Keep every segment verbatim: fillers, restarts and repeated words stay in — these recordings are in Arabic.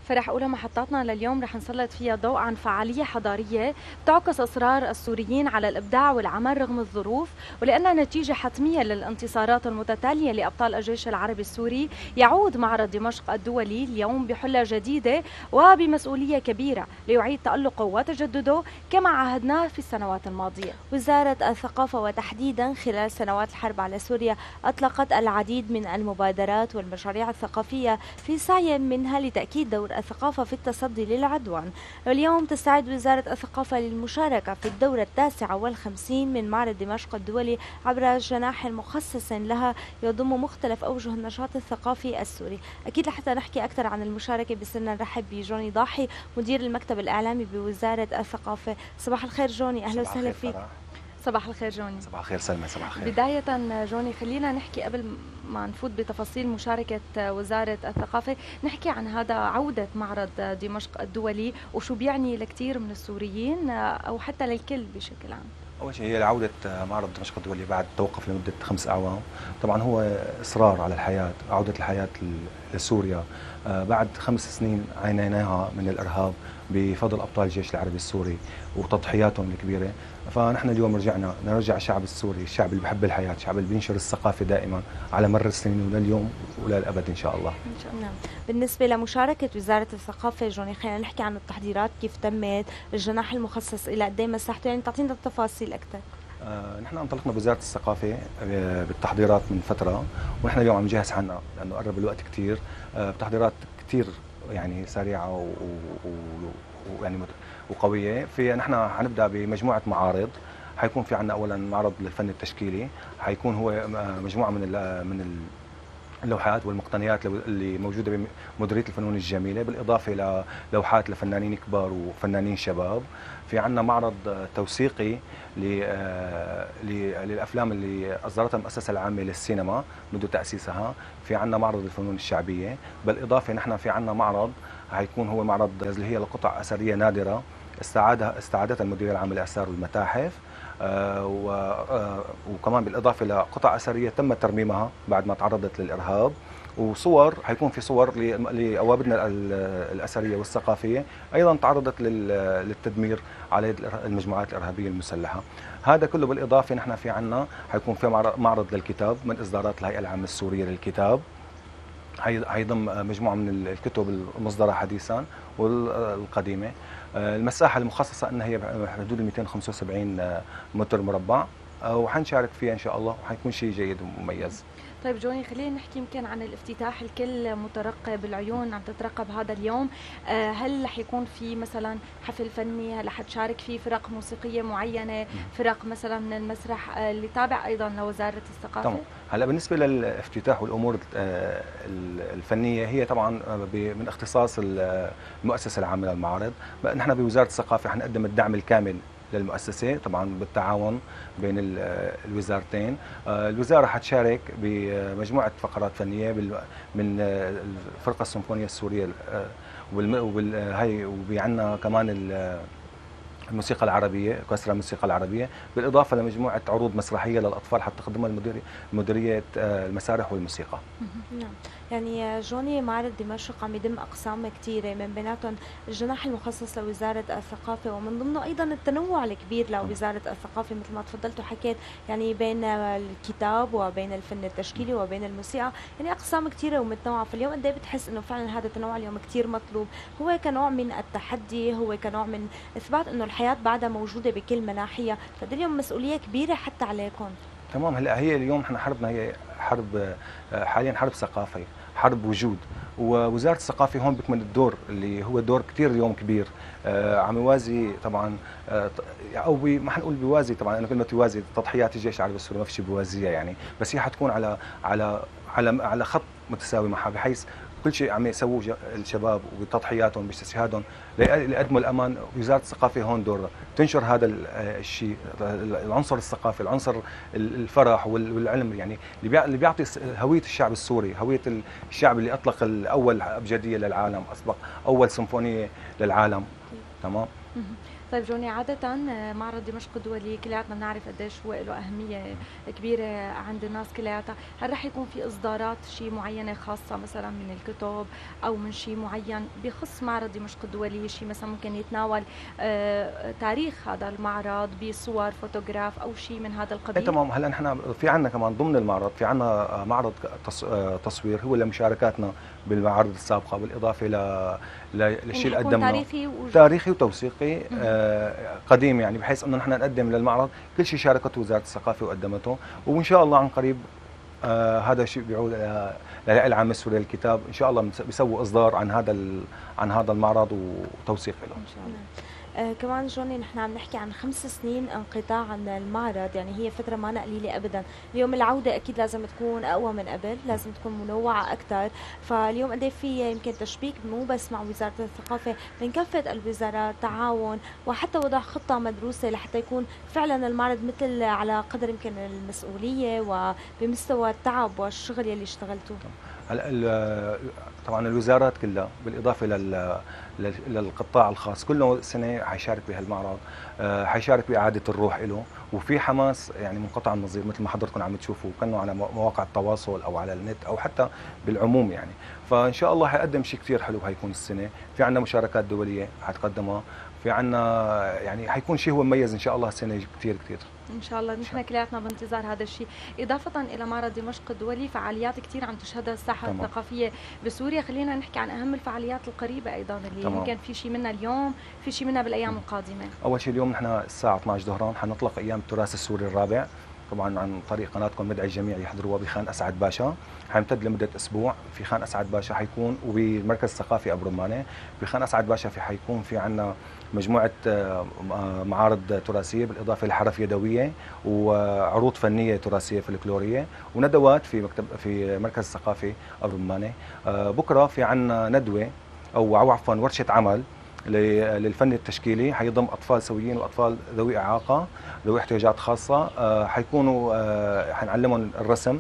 فرح أولى محطاتنا لليوم رح نسلط فيها ضوء عن فعالية حضارية بتعكس إصرار السوريين على الإبداع والعمل رغم الظروف، ولأنها نتيجة حتمية للانتصارات المتتالية لأبطال الجيش العربي السوري. يعود معرض دمشق الدولي اليوم بحلة جديدة وبمسؤولية كبيرة ليعيد تألقه وتجدده كما عهدناه في السنوات الماضية. وزارة الثقافة وتحديدا خلال سنوات الحرب على سوريا أطلقت العديد من المبادرات والمشاريع الثقافية في سعي منها لتأكيد دور الثقافة في التصدي للعدوان. واليوم تستعد وزارة الثقافة للمشاركة في الدورة التاسعة والخمسين من معرض دمشق الدولي عبر جناح مخصص لها يضم مختلف أوجه النشاط الثقافي السوري. أكيد لحتى نحكي أكثر عن المشاركة بصرنا نرحب بجوني ضاحي مدير المكتب الإعلامي بوزارة الثقافة. صباح الخير جوني، أهلا وسهلا فيك. صباح الخير جوني. صباح الخير سلمى. صباح الخير. بداية جوني خلينا نحكي قبل ما نفوت بتفاصيل مشاركة وزارة الثقافة، نحكي عن هذا عودة معرض دمشق الدولي وشو بيعني لكثير من السوريين أو حتى للكل بشكل عام. أول شيء هي عودة معرض دمشق الدولي بعد توقف لمدة خمس أعوام. طبعا هو إصرار على الحياة، عودة الحياة لسوريا بعد خمس سنين عانيناها من الإرهاب بفضل أبطال الجيش العربي السوري وتضحياتهم الكبيرة. فنحن اليوم رجعنا نرجع الشعب السوري، الشعب اللي بحب الحياة، الشعب اللي بينشر الثقافة دائما على مر السنين ولليوم وللأبد إن شاء الله. إن شاء الله. بالنسبة لمشاركة وزارة الثقافة جوني، خلينا نحكي عن التحضيرات كيف تمت، الجناح المخصص إلى قد ايه مساحته، يعني تعطينا التفاصيل أكثر. آه نحن انطلقنا بوزارة الثقافة آه بالتحضيرات من فترة، ونحن اليوم عم نجهز حالنا لأنه قرب الوقت كثير. آه بتحضيرات كثير يعني سريعة ويعني وقوية. في نحن حنبدأ بمجموعة معارض. حيكون في عندنا أولا معرض للفن التشكيلي، حيكون هو مجموعة من من اللوحات والمقتنيات اللي موجودة بمديرية الفنون الجميلة، بالإضافة للوحات لفنانين كبار وفنانين شباب. في عندنا معرض توثيقي للأفلام اللي أصدرتها المؤسسة العامة للسينما منذ تأسيسها. في عندنا معرض الفنون الشعبية، بالإضافة نحن في عندنا معرض حيكون هو معرض اللي هي لقطع أثرية نادرة استعادها استعادتها المديرية العامة للآثار والمتاحف. آه آه وكمان بالإضافة لقطع أثرية تم ترميمها بعد ما تعرضت للإرهاب، وصور حيكون في صور لأوابدنا الأثرية والثقافية أيضا تعرضت للتدمير على المجموعات الإرهابية المسلحة. هذا كله بالإضافة نحن في عنا حيكون في معرض للكتاب من إصدارات الهيئة العامة السورية للكتاب، هيضم مجموعة من الكتب المصدرة حديثا والقديمة. المساحة المخصصة أنها هي حدود مئتين وخمسة وسبعين متر مربع، وحنشارك فيها إن شاء الله وحيكون شيء جيد ومميز. طيب جوني، خلينا نحكي يمكن عن الافتتاح. الكل مترقب، العيون عم تترقب هذا اليوم. هل رح يكون في مثلا حفل فني؟ هل رح تشارك فيه فرق موسيقية معينة، فرق مثلا من المسرح اللي تابع أيضا لوزارة الثقافة؟ طبعا. هلا بالنسبة للافتتاح والأمور الفنية هي طبعا من اختصاص المؤسسة العامة للمعارض. نحن بوزارة الثقافة حنقدم الدعم الكامل للمؤسسة طبعا بالتعاون بين الوزارتين. الوزارة حتشارك بمجموعة فقرات فنية من الفرقة السيمفونية السورية، وهي وعندنا كمان الموسيقى العربية، أوركسترا الموسيقى العربية، بالإضافة لمجموعة عروض مسرحية للأطفال حتقدمها المديرية مديرية المسارح والموسيقى. نعم. يعني جوني، معرض دمشق عم يضم أقسام كثيرة، من بيناتهم الجناح المخصص لوزارة الثقافة، ومن ضمنه أيضا التنوع الكبير لوزارة الثقافة مثل ما تفضلت وحكيت، يعني بين الكتاب وبين الفن التشكيلي وبين الموسيقى، يعني أقسام كثيرة ومتنوعة. فاليوم قد ايه بتحس إنه فعلا هذا التنوع اليوم كثير مطلوب، هو كنوع من التحدي، هو كنوع من إثبات إنه الحياة بعدها موجودة بكل مناحيها. فده اليوم مسؤولية كبيرة حتى عليكم. تمام. هلا هي اليوم احنا حربنا هي حرب حاليا حرب ثقافي، حرب وجود، ووزارة الثقافة هون بيكمن الدور اللي هو دور كثير اليوم كبير. آه عم يوازي طبعا، آه او بي ما حنقول بيوازي طبعا، انا كلمة يوازي تضحيات الجيش العربي السوري ما في شيء بيوازيها يعني، بس هي حتكون على على على على خط متساوي معها، بحيث كل شيء عم يسووه الشباب وتضحياتهم باجتهادهم ليقدموا الامان. وزاره الثقافه هون دورها تنشر هذا الشيء، العنصر الثقافي، العنصر الفرح والعلم، يعني اللي بيعطي هويه الشعب السوري، هويه الشعب اللي اطلق الاول ابجديه للعالم، اطلق اول سيمفونيه للعالم. تمام. طيب جوني، عادة معرض دمشق الدولي كلياتنا بنعرف قديش هو له أهمية كبيرة عند الناس كلياتها، هل رح يكون في إصدارات شيء معينة خاصة مثلا من الكتب أو من شيء معين بخص معرض دمشق الدولي، شيء مثلا ممكن يتناول آه تاريخ هذا المعرض بصور فوتوغراف أو شيء من هذا ايه القبيل؟ تمام. هلا نحن في عندنا كمان ضمن المعرض في عندنا معرض تص- تصوير هو لمشاركاتنا بالمعارض السابقه، بالاضافه ل للشيء اللي يعني حيكون قدمناه تاريخي وج... تاريخي وتوثيقي آه، قديم، يعني بحيث انه نحن نقدم للمعرض كل شيء شاركته وزاره الثقافه وقدمته، وان شاء الله عن قريب آه هذا الشيء بيعود الى الهيئه العامه السوريه للكتاب، ان شاء الله بنس- بيسووا اصدار عن هذا ال- عن هذا المعرض وتوثيق له. إن شاء الله. آه كمان جوني، نحن عم نحكي عن خمس سنين انقطاع عن المعرض، يعني هي فترة ما قليلة أبدا. اليوم العودة أكيد لازم تكون أقوى من قبل، لازم تكون منوعة أكثر. فاليوم قد إيه في يمكن تشبيك مو بس مع وزارة الثقافة، من كافة الوزارات تعاون، وحتى وضع خطة مدروسة لحتى يكون فعلا المعرض مثل على قدر يمكن المسؤولية وبمستوى التعب والشغل يلي اشتغلتوه. هلا ال- طبعا الوزارات كلها بالاضافه لل لل- للقطاع الخاص كله سنه حيشارك بهالمعرض، آه، حيشارك باعاده الروح له، وفي حماس يعني منقطع النظير مثل ما حضرتكم عم تشوفوا كانوا على مو- مواقع التواصل او على النت او حتى بالعموم يعني. فان شاء الله حيقدم شيء كثير حلو هيكون السنه، في عندنا مشاركات دوليه حتقدمها، في عندنا يعني حيكون شيء هو مميز ان شاء الله السنه كثير كثير. ان شاء الله نحن كلياتنا بانتظار هذا الشيء. اضافه الى معرض دمشق الدولي، فعاليات كثير عم تشهدها الساحه تمام. الثقافيه بسوريا، خلينا نحكي عن اهم الفعاليات القريبه ايضا اللي تمام. يمكن في شيء منها اليوم، في شيء منها بالايام القادمه. اول شيء اليوم نحن الساعه اثنعش ظهرا حنطلق ايام التراث السوري الرابع، طبعا عن طريق قناتكم ندعي الجميع يحضروها بخان اسعد باشا، حيمتد لمده اسبوع في خان اسعد باشا، حيكون وبالمركز الثقافي ابو رمانه. بخان اسعد باشا في حيكون في عندنا مجموعه آه، معارض تراثيه بالاضافه لحرف يدويه وعروض فنيه تراثيه فلكلوريه وندوات في مكتب في مركز الثقافي ابو رمانه. آه، بكره في عندنا ندوه او عفوا ورشه عمل ل- للفن التشكيلي، حيضم اطفال سويين واطفال ذوي اعاقه ذوي احتياجات خاصه، آه، حيكونوا آه، حنعلمهم الرسم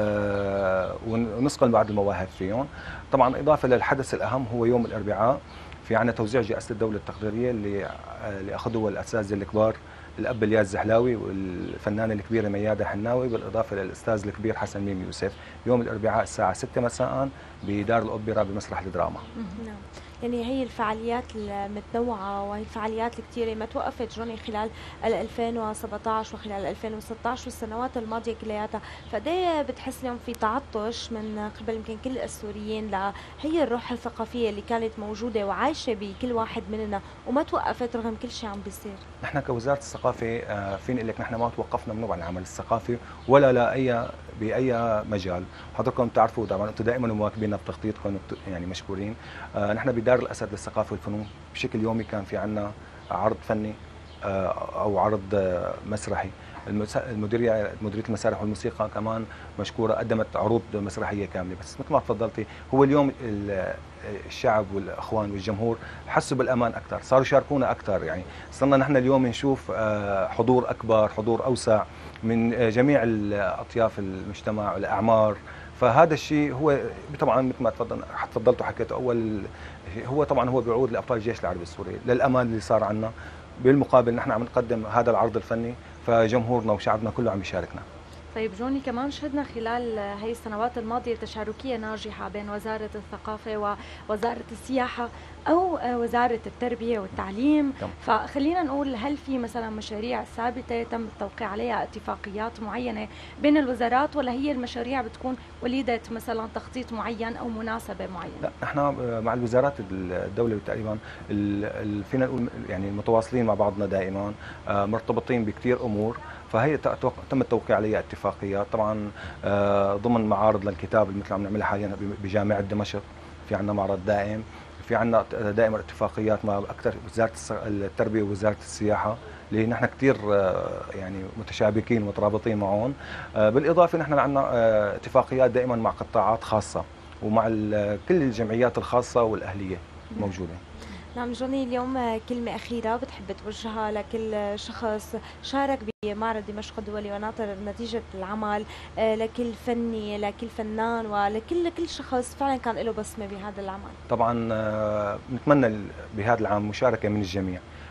آه، ونسقل بعض المواهب فيهم. طبعا اضافه للحدث الاهم هو يوم الاربعاء في عندنا توزيع جائزه الدوله التقديريه اللي آه، اللي اخذوها الاساتذه الكبار، الاب الياس زحلاوي والفنانه الكبيره مياده حناوي، بالاضافه للاستاذ الكبير حسن ميم يوسف، يوم الاربعاء الساعه ستة مساء بدار الاوبرا بمسرح الدراما. نعم، يعني هي الفعاليات المتنوعة وهي الفعاليات الكثيرة ما توقفت جوني خلال ال ألفين وسبعطعش وخلال ألفين وستطعش والسنوات الماضية كلياتها، فقد ايه بتحس اليوم في تعطش من قبل يمكن كل السوريين لهي الروح الثقافية اللي كانت موجودة وعايشة بكل واحد مننا وما توقفت رغم كل شيء عم بيصير؟ نحن كوزاره الثقافه آه، فيني اقول لك نحن ما توقفنا من عن العمل الثقافي ولا لاي باي مجال، حضراتكم بتعرفوا طبعا انتم دائما مواكبيننا بتخطيطكم وبت- يعني مشكورين. آه، نحن بدار الاسد للثقافه والفنون بشكل يومي كان في عندنا عرض فني آه، او عرض آه، مسرحي. المس- المديريه مديريه المسارح والموسيقى كمان مشكوره قدمت عروض مسرحيه كامله، بس مثل ما تفضلتي هو اليوم ال- الشعب والاخوان والجمهور حسوا بالامان اكثر، صاروا يشاركونا اكثر، يعني صرنا نحن اليوم نشوف آه، حضور اكبر، حضور اوسع من آه، جميع اطياف المجتمع والاعمار. فهذا الشيء هو طبعا مثل ما تفضل تفضلتوا حكيتوا اول شيء، هو طبعا هو بيعود لابطال الجيش العربي السوري للامان اللي صار عندنا، بالمقابل نحن عم نقدم هذا العرض الفني فجمهورنا وشعبنا كله عم يشاركنا. طيب جوني، كمان شهدنا خلال هي السنوات الماضية تشاركية ناجحة بين وزارة الثقافة ووزارة السياحة أو وزارة التربية والتعليم، تم. فخلينا نقول هل في مثلا مشاريع ثابتة تم التوقيع عليها اتفاقيات معينة بين الوزارات، ولا هي المشاريع بتكون وليدة مثلا تخطيط معين أو مناسبة معينة؟ لا نحن مع الوزارات الدولة تقريبا ال- ال- فينا نقول يعني متواصلين مع بعضنا دائما، آه، مرتبطين بكثير امور، فهي ت- توق- تم التوقيع عليها اتفاقيات طبعا آه، ضمن معارض للكتاب اللي مثل عم نعملها حاليا ب- بجامعة دمشق، في عندنا معرض دائم، في عندنا دائما اتفاقيات مع اكثر وزارة الس- التربية ووزارة السياحة اللي نحن كثير آه، يعني متشابكين ومترابطين معهم. آه، بالاضافة نحن عندنا آه، اتفاقيات دائما مع قطاعات خاصة ومع ال- كل الجمعيات الخاصة والأهلية موجودة. نعم جوني، اليوم كلمة أخيرة بتحب توجهها لكل شخص شارك بمعرض دمشق الدولي وناطر نتيجة العمل، آه، لكل فني، لكل فنان، ولكل كل شخص فعلا كان له بصمة بهذا العمل؟ طبعا آه، نتمنى ال- بهذا العام مشاركة من الجميع،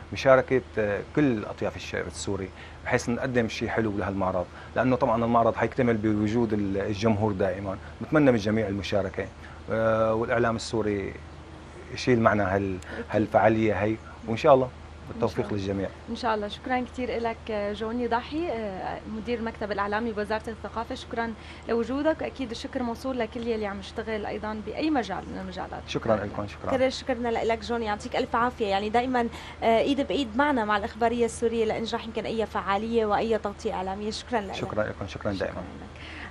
مشاركه كل اطياف الشعب السوري بحيث نقدم شيء حلو لهالمعرض، لانه طبعا المعرض حيكتمل بوجود الجمهور دائما. بتمنى من الجميع المشاركه، والاعلام السوري يشيل معنا هال هالفعاليه هي، وان شاء الله بالتوفيق للجميع. ان شاء الله. شكرا كثير لك جوني ضاحي، مدير المكتب الاعلامي بوزاره الثقافه، شكرا لوجودك، واكيد الشكر موصول لكل يلي عم يشتغل ايضا باي مجال من المجالات. شكرا لكم. شكرا كل شكرنا لك جوني، يعطيك الف عافيه. يعني دائما ايد بايد معنا مع الاخباريه السوريه لانجاح يمكن اي فعاليه واي تغطيه اعلاميه. شكرا لك. شكرا لكم. شكرا دائما. شكرا لك.